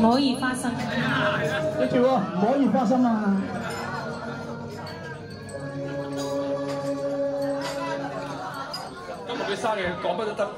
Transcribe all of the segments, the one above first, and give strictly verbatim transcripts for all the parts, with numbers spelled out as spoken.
可以花心。 記住喎，唔可以花心啊！ 今日佢生日講乜都得。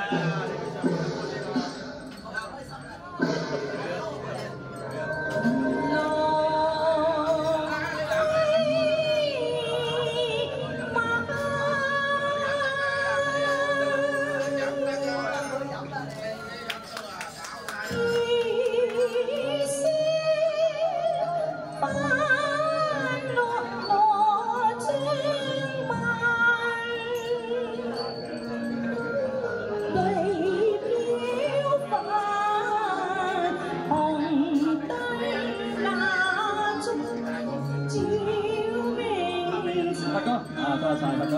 發哥，啊，多謝發哥，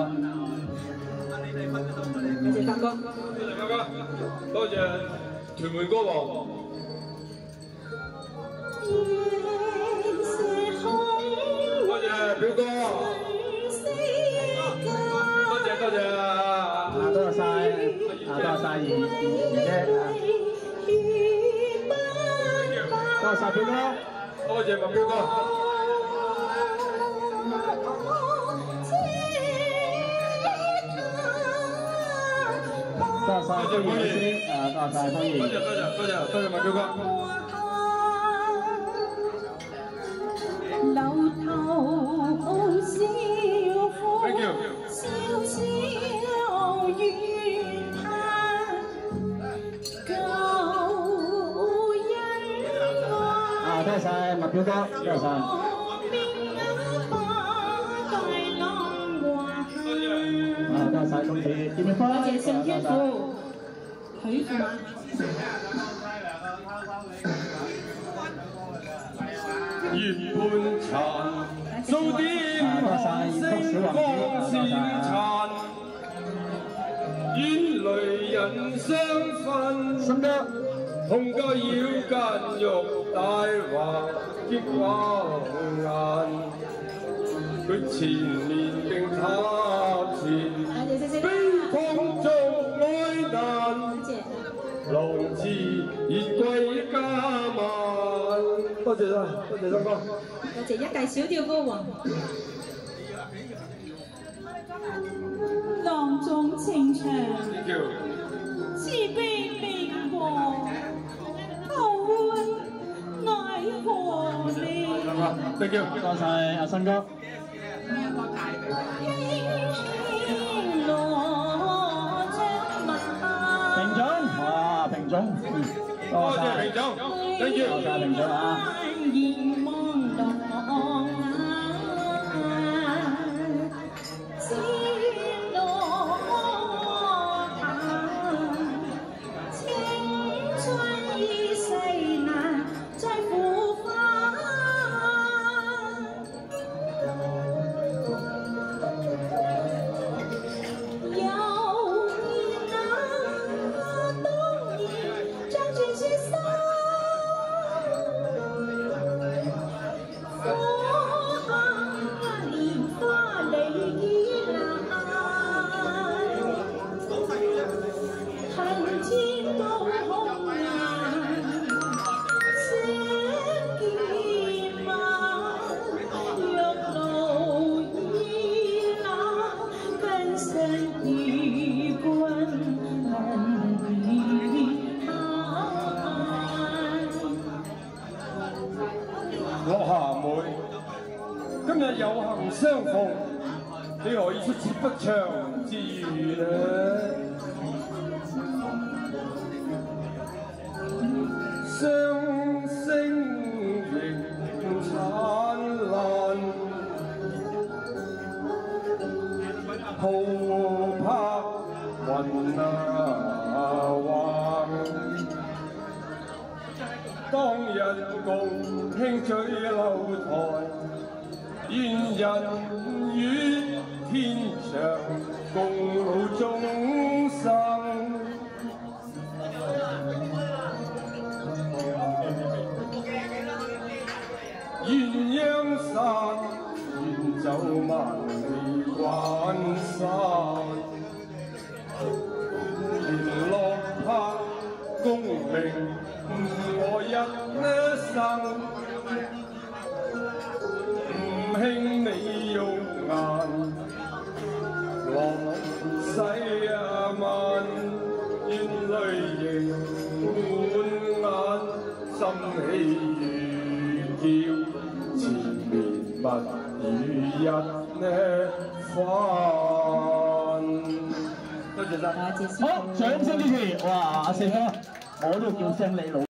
多謝發哥， 多謝發哥，多謝屯門歌王。多謝表哥，多謝多謝啊！ 多謝晒，啊多謝晒二二姐啊，多謝晒表哥， 多謝麥表哥。 多謝歡迎老師，啊多謝歡迎， 多謝多謝多謝多謝麥表哥。 樓頭小夫 Thank you。 笑笑怨嘆舊恩愛。 啊多謝晒麥表哥，多謝晒。 多謝公子，見面多謝盛天父，許父馬。 月半殘，數點寒星光線殘，遠離人相分。 心哥， 同家繞間玉帶華結畫顏。 佢前面並他前，悲痛中哀難，浪子熱歸家晚。多謝晒，多謝三哥。 多謝一介小調歌王。浪中情長，慈悲靈和，後溫愛和你。 Thank you， 多謝阿新哥。 平總，哇，平總，多謝平總 ，thank you， 多謝平總啊！ 樂夏妹，今日有幸相逢，你何以出此不祥之語呢？雙星仍燦爛，浩拍雲啊橫。 當日共輕醉樓台，願人於天上共老終生。鴛鴦散，願走萬里關山，聯絡拍功名。我一一生，唔興你肉眼，往世啊漫，願淚盈滿眼，心喜如叫纏綿密如一呢番。多謝晒， 好，掌聲支持！哇，阿四哥，我都叫聲你老。